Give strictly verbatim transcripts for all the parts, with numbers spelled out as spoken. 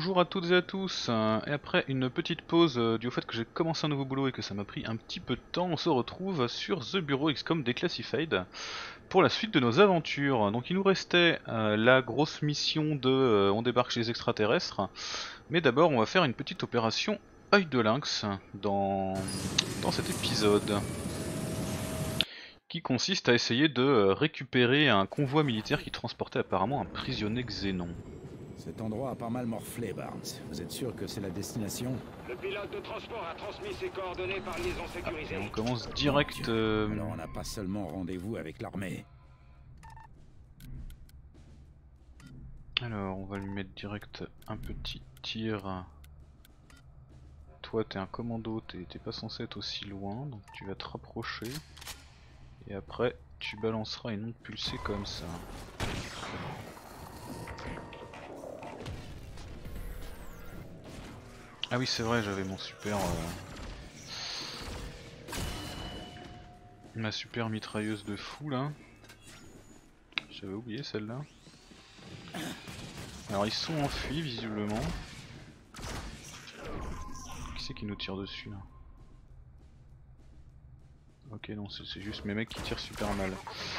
bonjour à toutes et à tous, euh, et après une petite pause euh, due au fait que j'ai commencé un nouveau boulot et que ça m'a pris un petit peu de temps, on se retrouve sur The Bureau X COM Declassified pour la suite de nos aventures. Donc il nous restait euh, la grosse mission de euh, on débarque chez les extraterrestres, mais d'abord on va faire une petite opération œil de lynx dans, dans cet épisode, qui consiste à essayer de euh, récupérer un convoi militaire qui transportait apparemment un prisonnier xénon. Cet endroit a pas mal morflé, Barnes. Vous êtes sûr que c'est la destination? Le pilote de transport a transmis ses coordonnées par liaison sécurisée. Et on commence direct... Euh... Alors on n'a pas seulement rendez-vous avec l'armée. Alors on va lui mettre direct un petit tir. Toi t'es un commando, t'es pas censé être aussi loin, donc tu vas te rapprocher. Et après tu balanceras une onde pulsée comme ça. Ah oui c'est vrai, j'avais mon super... Euh... ma super mitrailleuse de fou là. J'avais oublié celle-là. Alors ils sont enfuis visiblement. Qui c'est qui nous tire dessus là? Ok non c'est juste mes mecs qui tirent super mal.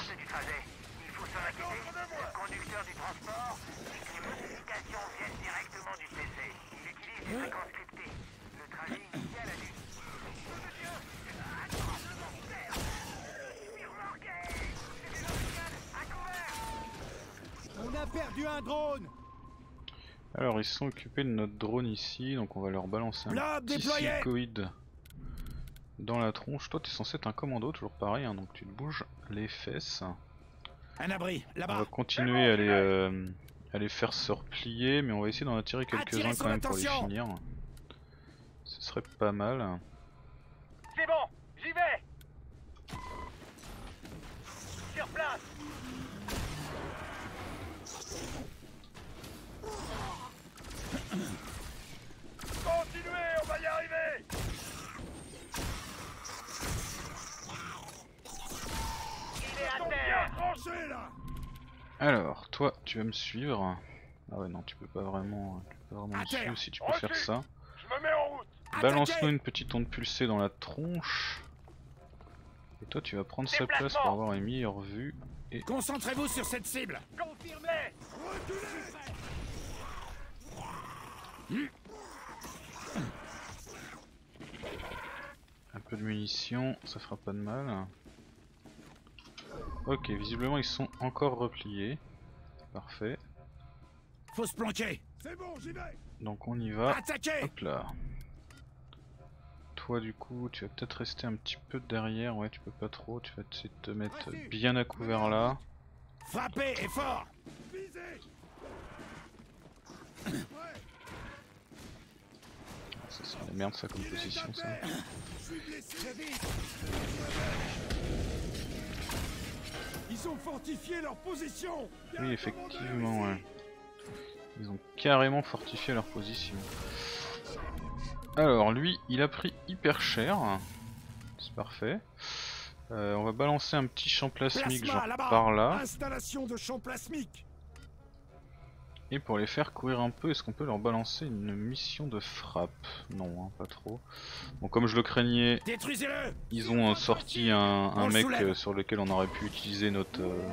On a perdu un drone. Alors ils sont occupés de notre drone ici, donc on va leur balancer un Blob petit déployé. silicoïde dans la tronche. Toi t'es censé être un commando, toujours pareil, hein, donc tu te bouges les fesses. Un abri, là-bas. On va continuer à les, euh, à les faire se replier, mais on va essayer d'en attirer quelques-uns quand même pour les finir. Ce serait pas mal. C'est bon, j'y vais. Sur place. Continuez, on va y arriver. Il est à terre. Tranché, là. Alors, toi tu vas me suivre. Ah ouais non tu peux pas vraiment, tu peux pas vraiment me suivre si tu peux faire ça. Je me mets en route. Balance-nous une petite onde pulsée dans la tronche. Et toi tu vas prendre sa place pour avoir une meilleure vue. Et... concentrez-vous sur cette cible. Confirmé. un peu de munitions, ça fera pas de mal. Ok, visiblement ils sont encore repliés. Parfait. Faut se planquer. C'est bon, j'y vais. Donc on y va. Attaquez. Hop là. Toi du coup tu vas peut-être rester un petit peu derrière, ouais tu peux pas trop, tu vas essayer de te mettre bien à couvert là. Frappez et fort. Ça sent la merde ça comme position ça. Ils ont fortifié leur position. Oui effectivement ouais. Ils ont carrément fortifié leur position. Alors lui il a pris hyper cher. C'est parfait. Euh, on va balancer un petit champ plasmique genre par là. Installation de champ plasmique. Et pour les faire courir un peu, est-ce qu'on peut leur balancer une mission de frappe? Non, hein, pas trop. Bon, comme je le craignais, détruisez-le. Ils ont sorti un, un mec euh, sur lequel on aurait pu utiliser notre... Euh...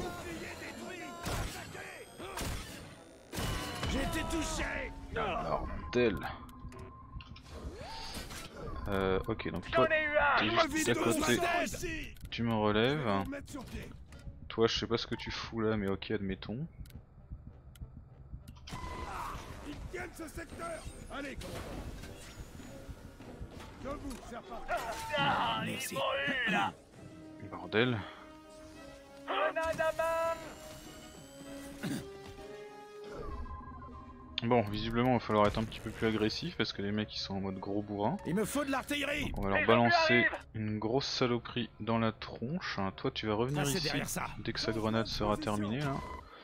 J'ai été touché. Bordel. Euh, ok, donc toi, t'es juste à côté, tu me relèves. Toi, je sais pas ce que tu fous là, mais ok, admettons. Ce secteur. Allez, debout, c'est reparti. Ah, ils m'ont eu là. Bordel. Grenade à main. Bon, visiblement, il va falloir être un petit peu plus agressif parce que les mecs ils sont en mode gros bourrin. Il me faut de l'artillerie. On va leur balancer une grosse saloperie dans la tronche. Toi, tu vas revenir Ça, ici dès que sa grenade sera terminée là.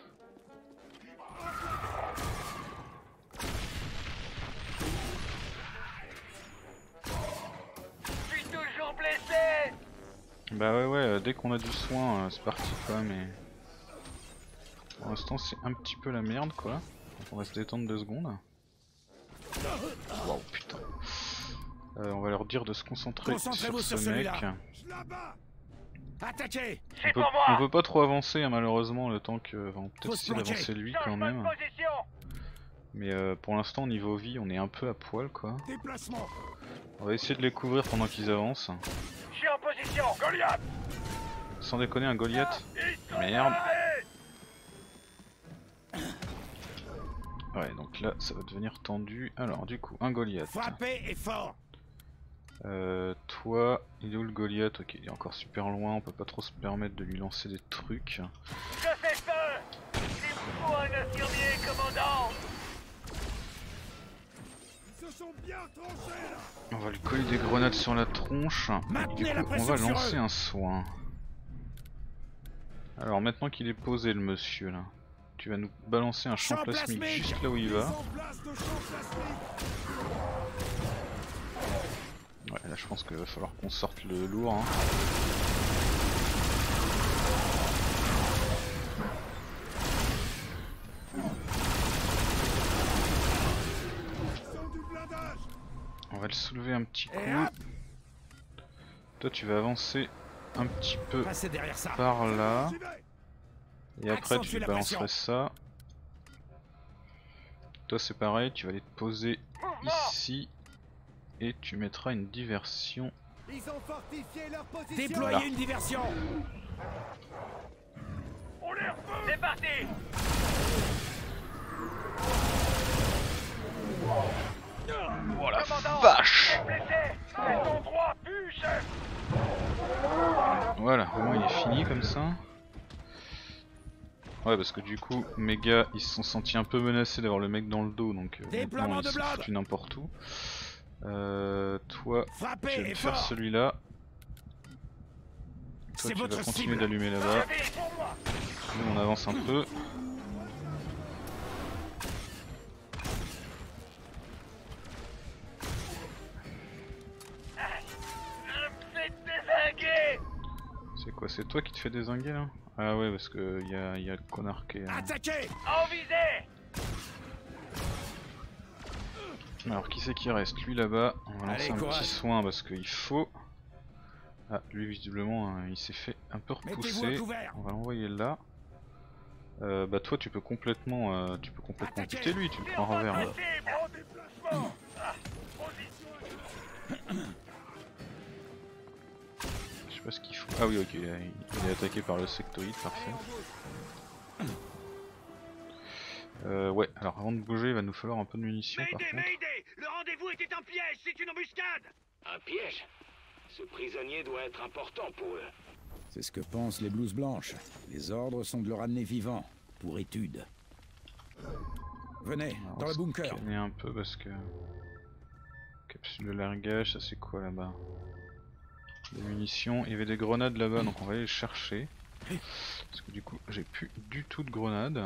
Bah ouais ouais, dès qu'on a du soin, euh, c'est parti quoi, mais pour l'instant c'est un petit peu la merde quoi. Donc on va se détendre deux secondes. Waouh, putain. Euh, on va leur dire de se concentrer sur Concentrez-vous ce sur mec. celui-là. Je la bats. Attaquez. On peut, on peut pas trop avancer hein, malheureusement le temps que... Enfin, on va Faut peut-être se essayer planquer. d'avancer lui quand même. Mais euh, pour l'instant niveau vie on est un peu à poil quoi. Déplacement. On va essayer de les couvrir pendant qu'ils avancent. Je suis en position. Goliath. Sans déconner un Goliath. Merde. Ouais donc là ça va devenir tendu. Alors du coup un Goliath. Frappez et fort. Euh, toi, il est où le Goliath? Ok, il est encore super loin, on peut pas trop se permettre de lui lancer des trucs. Je fais feu. Il me faut un infirmier, commandant. Ils se sont bien tranchés là. On va lui coller des grenades sur la tronche. Et Maintenez du la coup, on pression va sur lancer eux. un soin. Alors maintenant qu'il est posé le monsieur là, tu vas nous balancer un champ Champ plasmique plasmique. juste là où il Mise va. en place de champ plasmique. Ouais, là je pense qu'il va falloir qu'on sorte le lourd. Hein. Ils ont du blindage. On va le soulever un petit coup. Et hop. Toi tu vas avancer un petit peu Passez derrière ça. par là. J'y vais. Et après Accentue tu la balancerais pression. ça. Toi c'est pareil, tu vas aller te poser ici. Et tu mettras une diversion. Ils ont fortifié leur position. Déployez Voilà. une diversion. On les refait. C'est parti. Oh la Commandant. vache! Blessé. C'est ton droit, pu, chef. Voilà, au moins il est fini comme ça. Ouais parce que du coup mes gars ils se sont sentis un peu menacés d'avoir le mec dans le dos donc euh, Déploiement maintenant de ils sont blood. foutus n'importe où. Euh, toi tu vas Frappez me et faire fort. celui-là. Toi C'est tu vas votre continuer cible. d'allumer là-bas. Allez, pour moi. Nous on avance un peu. Je me fais dézinguer. C'est quoi, c'est toi qui te fais dézinguer là? Ah ouais parce que y a, y a le connard qui est... Attaquez. En visée. Alors qui c'est qui reste? Lui là-bas, on va lancer Allez, un courage. petit soin parce qu'il faut... Ah lui visiblement hein, il s'est fait un peu Mettez-vous à repousser. couvert. On va l'envoyer là. Euh, bah toi tu peux complètement euh, tu peux complètement Attaquez. buter lui, tu le prends en revers. là. Cible. En déplacement. Ah, position. Je sais pas ce qu'il faut. Ah oui ok, il est il est attaqué par le sectoïde, parfait. Euh, ouais, alors avant de bouger il va nous falloir un peu de munitions par Mayday, contre. Mayday. Le rendez-vous était un piège. C'est une embuscade. Un piège. Ce prisonnier doit être important pour eux. C'est ce que pensent les blouses blanches. Les ordres sont de le ramener vivant, pour étude. Venez, Alors, dans on le se bunker. calmer un peu parce que... Capsule de largage, ça c'est quoi là-bas? Des munitions, il y avait des grenades là-bas donc on va aller les chercher. Parce que du coup j'ai plus du tout de grenades.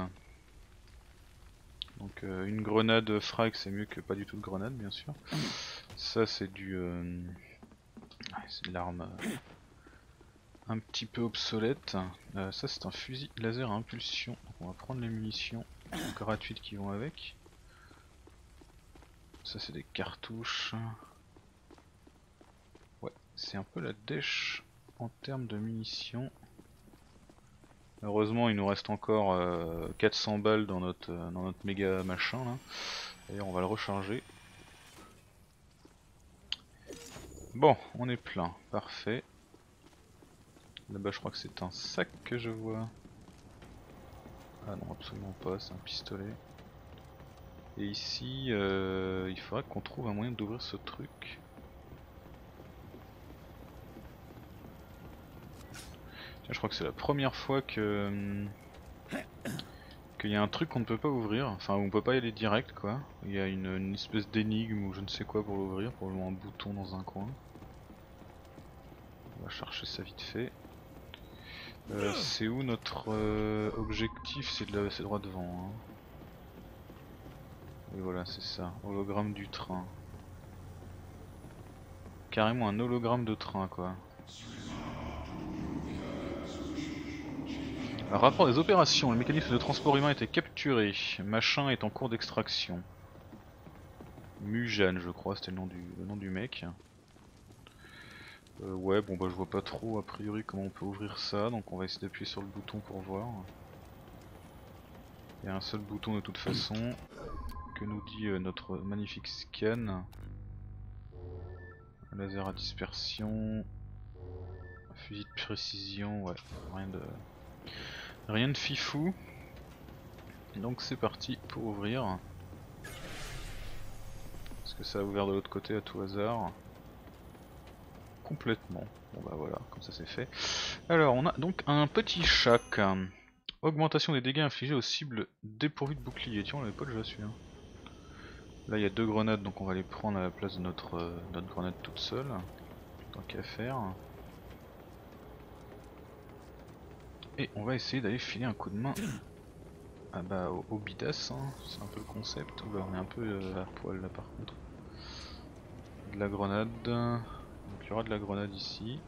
Donc euh, une grenade frag c'est mieux que pas du tout de grenade bien sûr. Ça c'est du... Euh... ouais, c'est de l'arme euh, un petit peu obsolète. Euh, ça c'est un fusil laser à impulsion. Donc on va prendre les munitions gratuites qui vont avec. Ça c'est des cartouches. Ouais, c'est un peu la dèche en termes de munitions. Heureusement il nous reste encore euh, quatre cents balles dans notre, euh, dans notre méga machin là. D'ailleurs on va le recharger. Bon, on est plein, parfait. Là-bas je crois que c'est un sac que je vois. Ah non absolument pas, c'est un pistolet. Et ici euh, il faudrait qu'on trouve un moyen d'ouvrir ce truc. Tiens, je crois que c'est la première fois que qu'il y a un truc qu'on ne peut pas ouvrir, enfin on peut pas y aller direct quoi. Il y a une, une espèce d'énigme ou je ne sais quoi pour l'ouvrir, probablement un bouton dans un coin. On va chercher ça vite fait. Euh, c'est où notre euh, objectif? C'est de là, c'est droit devant. Hein. Et voilà, c'est ça, hologramme du train. Carrément un hologramme de train quoi. Rapport des opérations, le mécanisme de transport humain a été capturé. Machin est en cours d'extraction. Mujan, je crois, c'était le nom du, le nom du mec. Euh, ouais, bon bah je vois pas trop a priori comment on peut ouvrir ça, donc on va essayer d'appuyer sur le bouton pour voir. Il y a un seul bouton de toute façon. Que nous dit euh, notre magnifique scan. Laser à dispersion. Fusil de précision, ouais, rien de. Rien de fifou. Donc c'est parti pour ouvrir. Est-ce que ça a ouvert de l'autre côté à tout hasard? Complètement. Bon bah voilà, comme ça c'est fait. Alors on a donc un petit chac. Augmentation des dégâts infligés aux cibles dépourvues de bouclier. Tiens, on l'avait pas déjà celui-là. Là il y a deux grenades, donc on va les prendre à la place de notre, euh, notre grenade toute seule. Tant qu'à faire. Et on va essayer d'aller filer un coup de main ah bah, au, au bidas, hein. C'est un peu le concept. Oula, on est un peu euh, à poil là par contre. De la grenade. Donc il y aura de la grenade ici.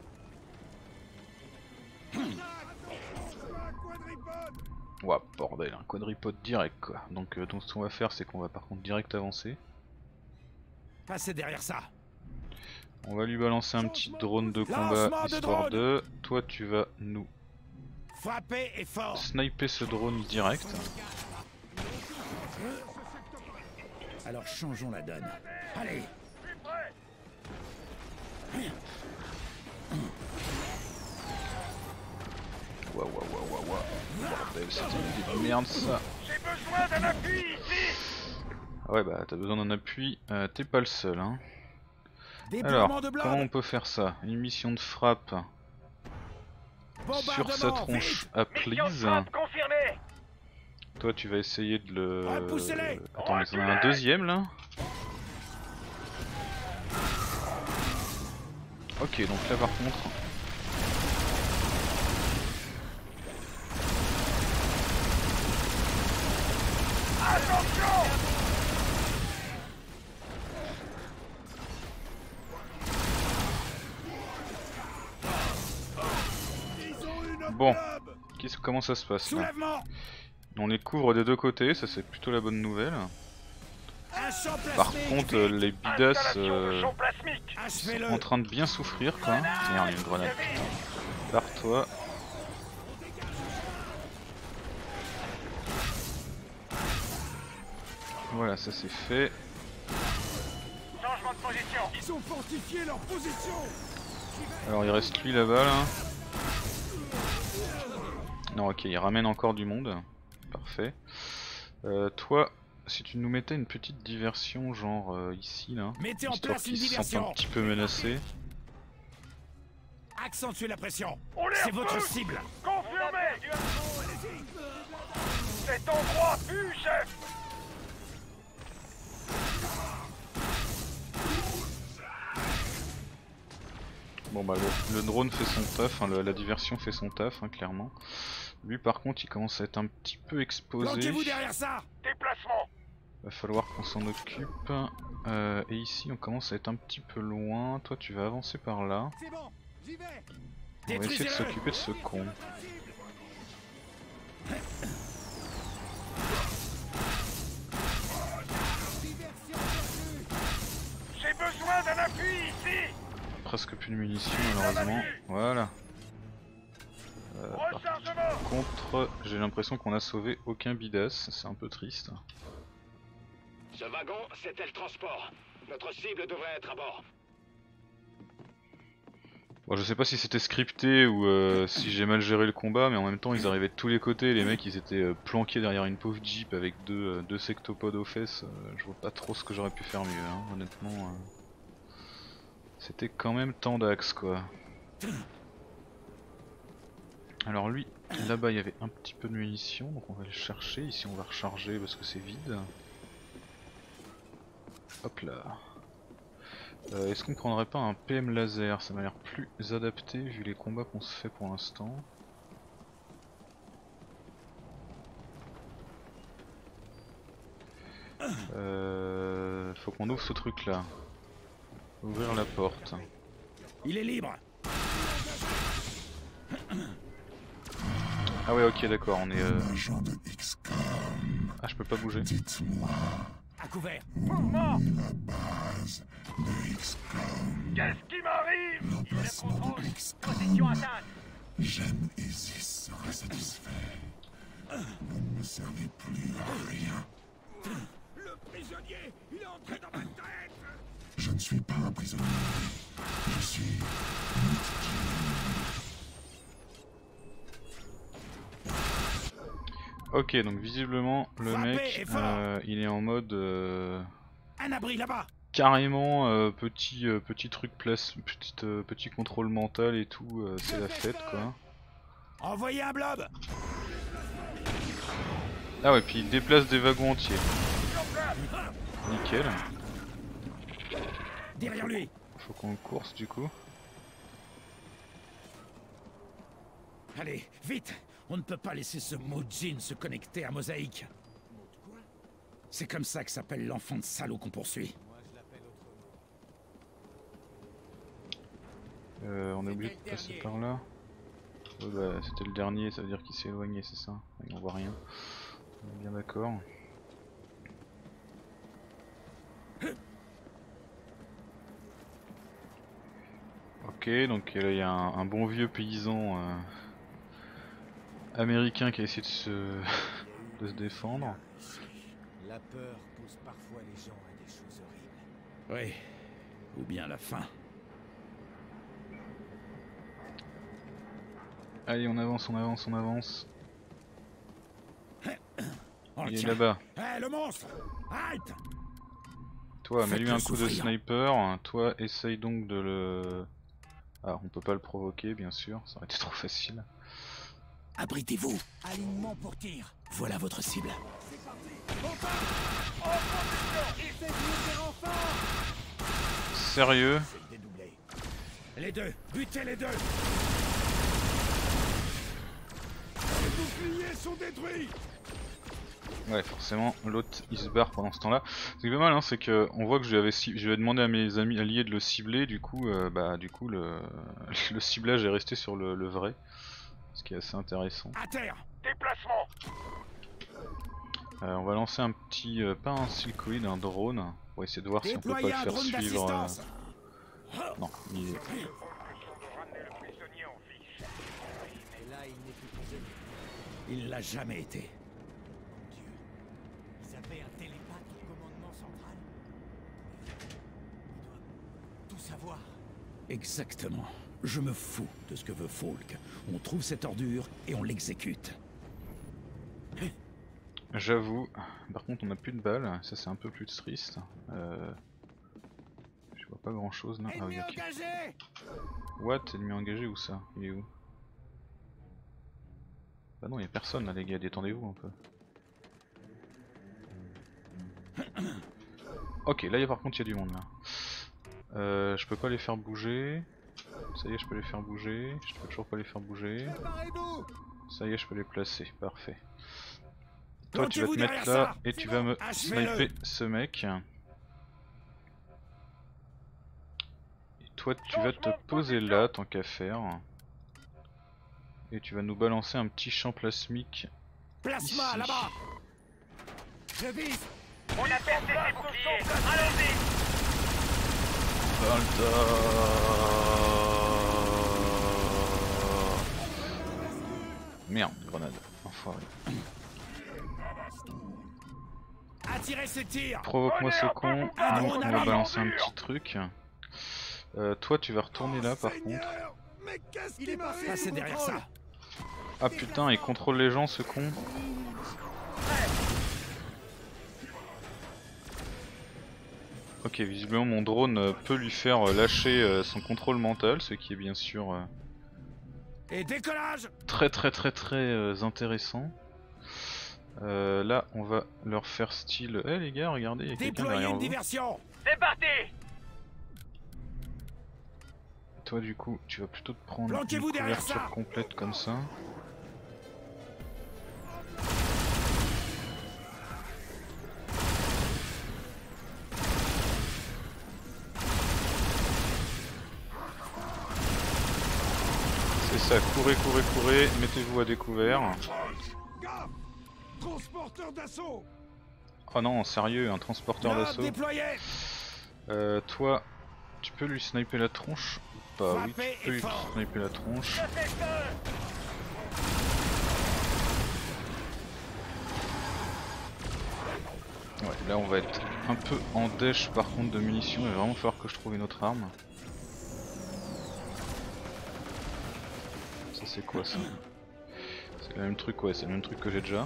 Ouah, bordel, un quadripode direct quoi. Donc, euh, donc ce qu'on va faire, c'est qu'on va par contre direct avancer. Passez derrière ça. On va lui balancer un petit drone de combat histoire de. Toi, tu vas nous frapper et fort. Sniper ce drone direct. Alors changeons la donne. Allez. Waouh, waouh, waouh, waouh, waouh. Bordel, c'était une idée de merde ça. J'ai besoin d'un appui ici. Ah ouais, bah t'as besoin d'un appui, euh, t'es pas le seul. Hein. Déploiement Alors, de comment on peut faire ça? Une mission de frappe sur sa tronche à please. Toi tu vas essayer de le... Attends, mais il y en a un deuxième là. Ok, donc là par contre... Attention! Bon, comment ça se passe là? On les couvre des deux côtés, ça c'est plutôt la bonne nouvelle. Par contre, euh, les bidas euh, sont en train de bien souffrir quoi. Merde, il y a une grenade, putain. Barre-toi. Voilà, ça c'est fait. Changement de position. Ils ont fortifié leur position. Alors il reste lui là-bas là. Non, ok, il ramène encore du monde. Parfait. Euh, toi, si tu nous mettais une petite diversion, genre euh, ici là, mettez en histoire place une qu'ils se sentent diversion. un petit peu menacés. Accentuez la pression. C'est votre cible. Confirmé. Cet endroit pue, chef. Bon bah le, le drone fait son taf, hein, le, la diversion fait son taf, hein, clairement. Lui par contre il commence à être un petit peu exposé. Planquez-vous derrière ça. Déplacement. Va falloir qu'on s'en occupe. Euh, et ici on commence à être un petit peu loin. Toi tu vas avancer par là. C'est bon, j'y vais. On va essayer de s'occuper de ce con. J'ai besoin d'un appui ici. Presque plus de munitions malheureusement. Voilà. Euh, par contre, j'ai l'impression qu'on a sauvé aucun bidas, c'est un peu triste. Ce wagon, c'était le transport. Notre cible devrait être à bord. Bon, je sais pas si c'était scripté ou euh, si j'ai mal géré le combat, mais en même temps ils arrivaient de tous les côtés, les mecs ils étaient euh, planqués derrière une pauvre jeep avec deux, euh, deux sectopodes aux fesses, euh, je vois pas trop ce que j'aurais pu faire mieux, hein, honnêtement. Euh, C'était quand même tant d'axes quoi. Alors lui, là-bas il y avait un petit peu de munitions, donc on va le chercher, ici on va recharger parce que c'est vide. Hop là. Euh, Est-ce qu'on prendrait pas un P M laser? Ça m'a l'air plus adapté vu les combats qu'on se fait pour l'instant. Euh, faut qu'on ouvre ce truc là. Ouvrir la porte. Il est libre. Ah ouais ok d'accord, on est... Euh... Ah je peux pas bouger. À couvert. Mouvement. La base de X COM. Qu'est-ce qui m'arrive? L'emplacement de X COM. Position atteinte. J'aime Isis sera satisfait. Vous ne me servez plus à rien. Le prisonnier, il est entré dans ma tête. Je ne suis pas un prisonnier. Je suis Ok, donc visiblement le Frappez mec, et fort. euh, il est en mode euh, Un abri là-bas. carrément euh, petit euh, petit truc place, petite euh, petit contrôle mental et tout, euh, c'est la fête quoi. Envoyez un blob. Ah ouais, puis il déplace des wagons entiers. Nickel. Derrière lui. Faut qu'on course du coup. Allez, vite. On ne peut pas laisser ce mot Jin se connecter à Mosaïque. C'est comme ça que s'appelle l'enfant de salaud qu'on poursuit. Euh, on est obligé de passer par là. Oh bah, c'était le dernier, ça veut dire qu'il s'est éloigné, c'est ça. Et on voit rien. On est bien d'accord. Ok, donc là il y a un, un bon vieux paysan euh, américain qui a essayé de se, de se défendre. La peur pousse parfois les gens à des choses horribles. Oui. Ou bien la fin. Allez, on avance, on avance, on avance. On le Il est tient. là-bas. Hé, le monstre! Halte! Toi, mets-lui un Faites-le coup de souffrir. sniper. Toi, essaye donc de le... Ah, on peut pas le provoquer, bien sûr. Ça aurait été trop facile. Abritez-vous! Alignement pour tir. Voilà votre cible. Sérieux? Dédoublé. Les deux! Butez les deux! Les boucliers sont détruits. Ouais, forcément, l'autre il se barre pendant ce temps-là. Ce qui est pas mal, hein, c'est que on voit que je lui avais, ci- je lui avais demandé à mes amis alliés de le cibler. Du coup, euh, bah, du coup, le, le ciblage est resté sur le, le vrai, ce qui est assez intéressant. À terre! Déplacement. Euh, on va lancer un petit, euh, pas un silcoid, un drone, pour essayer de voir si on peut pas le Déployez un faire drone suivre. euh, d'assistance! Non, il est... Ramener le prisonnier en vie. Et là, il n'est plus prisonnier. Il l'a jamais été. Mon Dieu. Ils avaient un télépathe au commandement central. Il doit tout savoir. Exactement. Je me fous de ce que veut Falk. On trouve cette ordure et on l'exécute. J'avoue. Par contre, on a plus de balles, ça c'est un peu plus triste. Euh... Je vois pas grand chose là. Ah oui, ok. engagé! What? Ennemi engagé où ça? Il est où? Bah non, y a personne là les gars, détendez-vous un peu. Ok, là y a, par contre il y a du monde là. Euh, je peux pas les faire bouger. Ça y est, je peux les faire bouger. Je peux toujours pas les faire bouger. Ça y est, je peux les placer, parfait. Toi tu vas te Planquez-vous mettre derrière là ça. et tu vas me Achevez-le. sniper ce mec. Et toi tu vas te poser là tant qu'à faire. Et tu vas nous balancer un petit champ plasmique. Plasma Ici. là-bas! Je vise! On a percé ses boucliers. Allons-y. Merde, grenade. Enfoiré. Attirez ces tirs! Provoque-moi ce con. Ah, Donc on on a va la balancer un armure. petit truc. Euh, toi tu vas retourner là par contre. Seigneur, mais qu'est-ce qui m'arrive? Passez derrière ça! Ah putain, il contrôle les gens ce con. Ok, visiblement mon drone euh, peut lui faire euh, lâcher euh, son contrôle mental, ce qui est bien sûr euh, Et décollage! très très très très euh, intéressant. Euh, là on va leur faire style... Eh les gars, regardez, il y a quelqu'un Déployez derrière une vous. diversion! C'est parti. Toi du coup, tu vas plutôt te prendre une Planquez-vous derrière couverture ça. complète comme ça. C'est ça, courez, courez, courez, mettez-vous à découvert. Gars! Transporteur d'assaut! Oh non, sérieux, un transporteur Là, d'assaut. déployé. Euh, toi, tu peux lui sniper la tronche ou pas? Oui, Frappez tu peux et lui fort. sniper la tronche. Ouais, là on va être un peu en dèche par contre de munitions, il va vraiment falloir que je trouve une autre arme. Ça c'est quoi ça? C'est le même truc, ouais, c'est le même truc que j'ai déjà.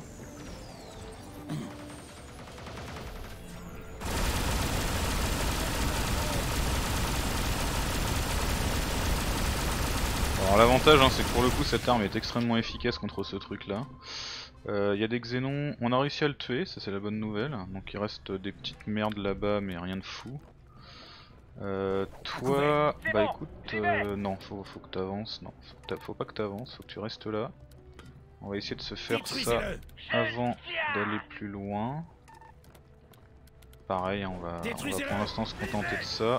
Alors l'avantage hein, c'est que pour le coup cette arme est extrêmement efficace contre ce truc là. Il euh, y a des xénons, on a réussi à le tuer, ça c'est la bonne nouvelle. Donc il reste des petites merdes là-bas mais rien de fou. Euh, toi, bah écoute, euh, non, faut, faut que t'avances, non, faut, faut pas que t'avances, faut que tu restes là. On va essayer de se faire ça avant d'aller plus loin. Pareil, hein, on va, on va pour l'instant se contenter de ça.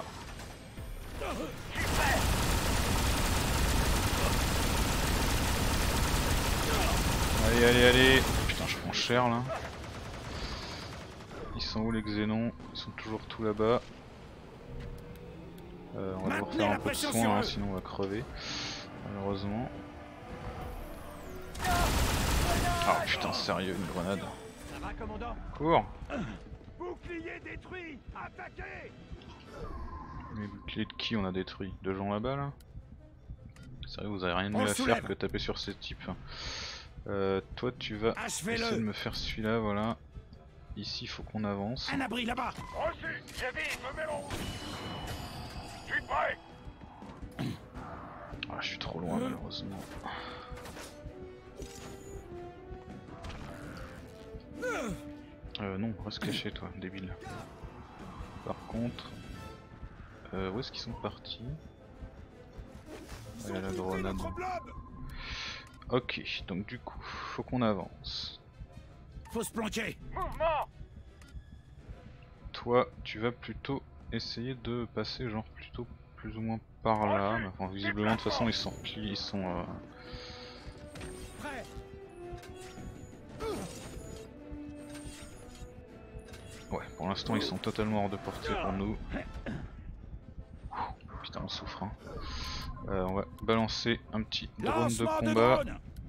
Allez, allez, allez. Putain, je prends cher là. Ils sont où les xénons? Ils sont toujours tout là-bas. Euh, on va devoir faire un peu de soin, hein, sinon on va crever. Malheureusement. Ah putain, sérieux, une grenade. Cours. Bouclier détruit. Attaquez. Les boucliers de qui on a détruit? De gens là-bas là? Sérieux, vous avez rien de mieux à faire que taper sur ces types. Euh, toi tu vas essayer de me faire celui-là, voilà. Ici il faut qu'on avance. Un abri là-bas. Reçu, j'ai vite, me mets rouge. Je suis prêt. Ah, je suis trop loin malheureusement. Euh non, reste caché toi, débile. Par contre, euh, où est-ce qu'ils sont partis? Il y a la grenade. Ok, donc du coup, faut qu'on avance. Faut se planquer. Mouvement. Toi, tu vas plutôt essayer de passer genre plutôt plus ou moins par là. Mais enfin, visiblement de toute façon ils sont ils sont. Euh... Ouais, pour l'instant ils sont totalement hors de portée pour nous. Putain, on souffre. Hein. Euh, on va balancer un petit drone de combat.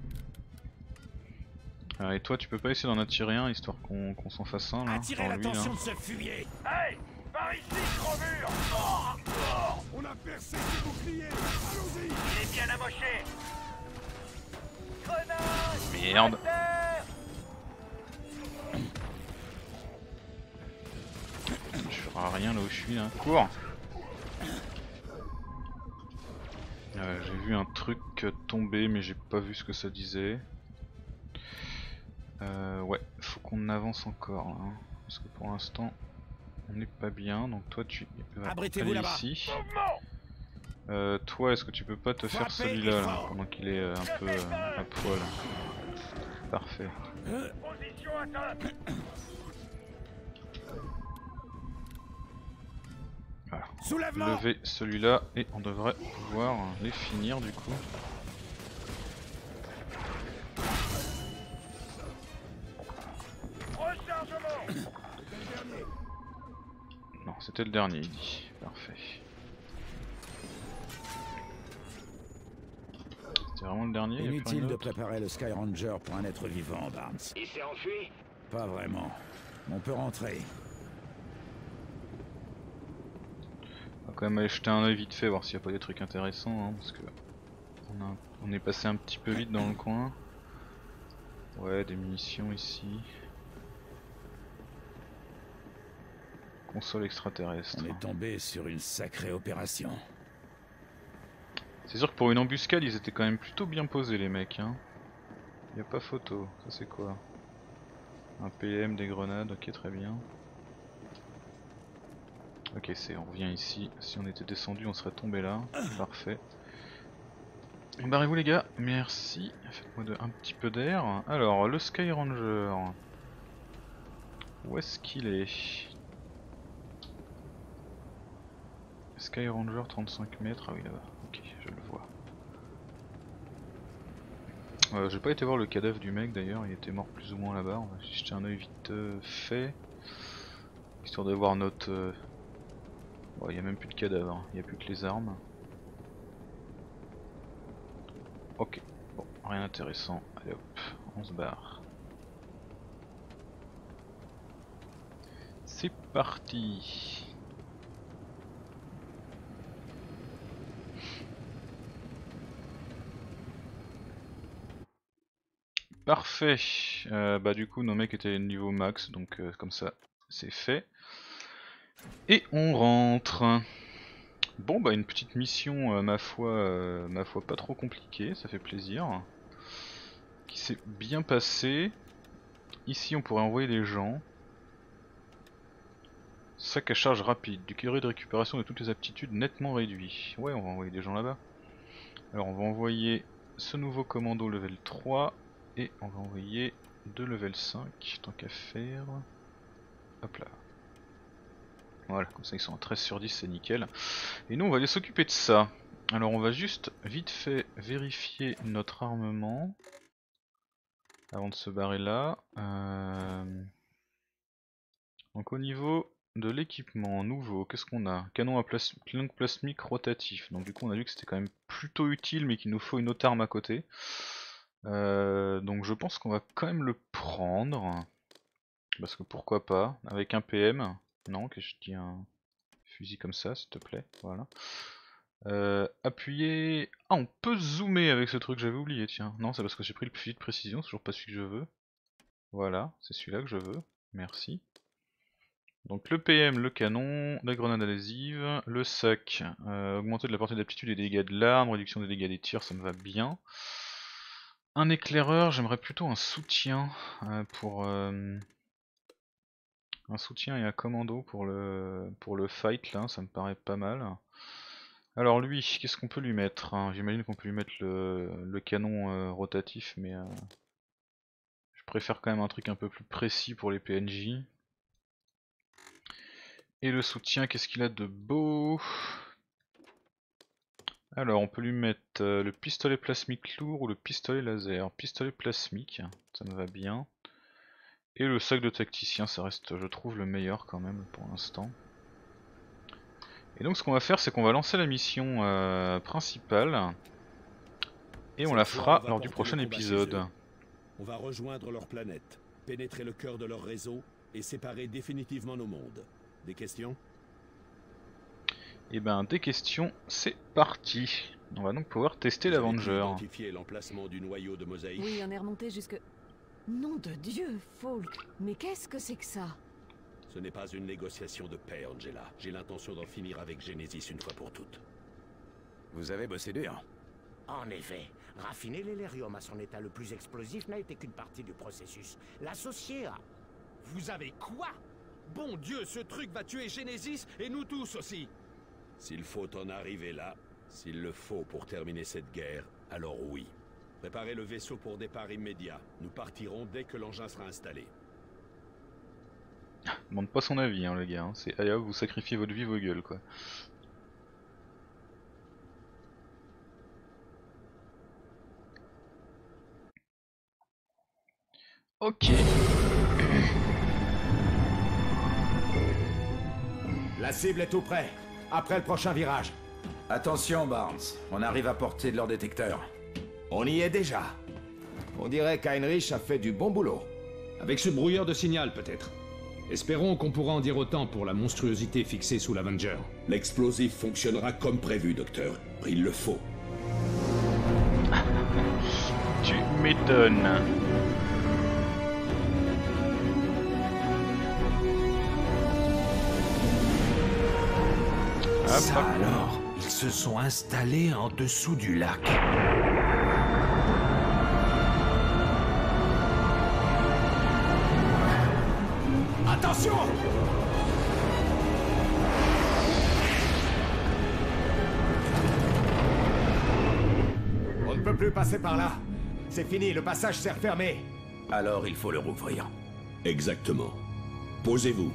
Euh, et toi, tu peux pas essayer d'en attirer un histoire qu'on qu'on s'en fasse un là. Attirez l'attention de ce fumier. Hey, par ici, crevure. Oh, On a percé ses boucliers. Allons-y. il est bien amoché. Grenade. Merde. Je ferai rien là où je suis là. Cours. Euh, j'ai vu un truc tomber mais j'ai pas vu ce que ça disait. Euh, ouais, faut qu'on avance encore là, hein, parce que pour l'instant on n'est pas bien. Donc toi tu vas aller ici. Euh, toi est-ce que tu peux pas te faire celui-là là, pendant qu'il est euh, un peu euh, à poil? Parfait. Position atteinte. Voilà. Lever celui-là et on devrait pouvoir les finir du coup. Non, c'était le dernier, il dit. Parfait. C'était vraiment le dernier. Inutile de préparer le Sky Ranger pour un être vivant, Barnes. Il s'est enfui? Pas vraiment. On peut rentrer. On va quand même aller jeter un œil vite fait, voir s'il n'y a pas des trucs intéressants, hein, parce que on, a, on est passé un petit peu vite dans le coin. Ouais, des munitions ici. Console extraterrestre. On est tombé sur une sacrée opération. C'est sûr que pour une embuscade, ils étaient quand même plutôt bien posés les mecs. Hein. Y a pas photo. Ça c'est quoi? Un P M, des grenades. Ok, très bien. Ok, c'est. On revient ici. Si on était descendu, on serait tombé là. Parfait. Barrez-vous les gars. Merci. Faites-moi de... un petit peu d'air. Alors, le Sky Ranger. Où est-ce qu'il est? Sky Ranger trente-cinq mètres, ah oui là-bas, ok je le vois. Euh, J'ai pas été voir le cadavre du mec d'ailleurs, il était mort plus ou moins là-bas, on va jeter un oeil vite euh, fait. Histoire de voir notre... Euh... Bon, il n'y a même plus de cadavres, il n'y a plus que les armes. Ok, bon, rien d'intéressant. Allez hop, on se barre. C'est parti. Parfait. Euh, bah du coup nos mecs étaient niveau max, donc euh, comme ça c'est fait. Et on rentre. Bon bah une petite mission euh, ma foi, euh, ma foi pas trop compliquée, ça fait plaisir. Qui s'est bien passé. Ici on pourrait envoyer des gens. Sac à charge rapide, du curé de récupération de toutes les aptitudes nettement réduit. Ouais, on va envoyer des gens là-bas. Alors on va envoyer ce nouveau commando level trois et on va envoyer deux level cinq, tant qu'à faire. Hop là. Voilà, comme ça ils sont à treize sur dix, c'est nickel. Et nous on va aller s'occuper de ça. Alors on va juste vite fait vérifier notre armement avant de se barrer là. Euh... Donc au niveau de l'équipement nouveau, qu'est-ce qu'on a? Canon à plas canon plasmique rotatif, donc du coup on a vu que c'était quand même plutôt utile mais qu'il nous faut une autre arme à côté. Euh, donc je pense qu'on va quand même le prendre, parce que pourquoi pas, avec un P M, non que je dis un fusil comme ça s'il te plaît, voilà. Euh, appuyer, ah on peut zoomer avec ce truc, j'avais oublié tiens, non c'est parce que j'ai pris le fusil de précision, c'est toujours pas celui que je veux. Voilà, c'est celui-là que je veux, merci. Donc le P M, le canon, la grenade adhésive, le sac, euh, augmenter de la portée d'aptitude et des dégâts de l'arme, réduction des dégâts des tirs, ça me va bien. Un éclaireur, j'aimerais plutôt un soutien euh, pour euh, un soutien et un commando pour le pour le fight là, ça me paraît pas mal. Alors lui, qu'est-ce qu'on peut lui mettre hein? J'imagine qu'on peut lui mettre le, le canon euh, rotatif, mais euh, je préfère quand même un truc un peu plus précis pour les P N J. Et le soutien, qu'est-ce qu'il a de beau? Alors on peut lui mettre euh, le pistolet plasmique lourd ou le pistolet laser. Pistolet plasmique, ça me va bien. Et le sac de tacticien, ça reste je trouve le meilleur quand même pour l'instant. Et donc ce qu'on va faire c'est qu'on va lancer la mission euh, principale. Et on la fera lors du prochain épisode. On va rejoindre leur planète, pénétrer le cœur de leur réseau et séparer définitivement nos mondes. Des questions? Et ben des questions, c'est parti. On va donc pouvoir tester l'Avenger. Identifier l'emplacement du noyau de Mosaïque. Oui, on est remonté jusque... Nom de Dieu, Falk, mais qu'est-ce que c'est que ça? Ce n'est pas une négociation de paix, Angela. J'ai l'intention d'en finir avec Genesis une fois pour toutes. Vous avez bossé dur. En effet, raffiner l'hélérium à son état le plus explosif n'a été qu'une partie du processus. L'associer à... Vous avez quoi? Bon Dieu, ce truc va tuer Genesis et nous tous aussi. S'il faut en arriver là, s'il le faut pour terminer cette guerre, alors oui. Préparez le vaisseau pour départ immédiat. Nous partirons dès que l'engin sera installé. Demande pas son avis hein le gars, hein. C'est allez hop, vous sacrifiez votre vie, vos gueules quoi. Ok. La cible est tout près. Après le prochain virage. Attention Barnes, on arrive à portée de leur détecteur. On y est déjà. On dirait qu'Heinrich a fait du bon boulot. Avec ce brouilleur de signal peut-être. Espérons qu'on pourra en dire autant pour la monstruosité fixée sous l'Avenger. L'explosif fonctionnera comme prévu, docteur. Il le faut. Tu m'étonnes. Ah, Ça alors, ils se sont installés en dessous du lac. Attention! On ne peut plus passer par là. C'est fini, le passage s'est refermé. Alors il faut le rouvrir. Exactement. Posez-vous.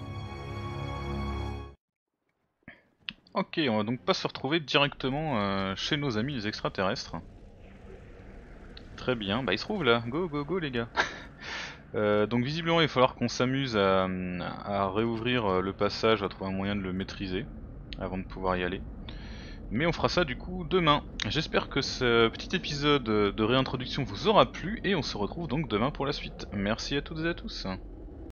Ok, on va donc pas se retrouver directement euh, chez nos amis les extraterrestres. Très bien, bah ils se trouvent là, go go go les gars. Euh, donc visiblement il va falloir qu'on s'amuse à, à réouvrir le passage, à trouver un moyen de le maîtriser avant de pouvoir y aller. Mais on fera ça du coup demain. J'espère que ce petit épisode de réintroduction vous aura plu et on se retrouve donc demain pour la suite. Merci à toutes et à tous.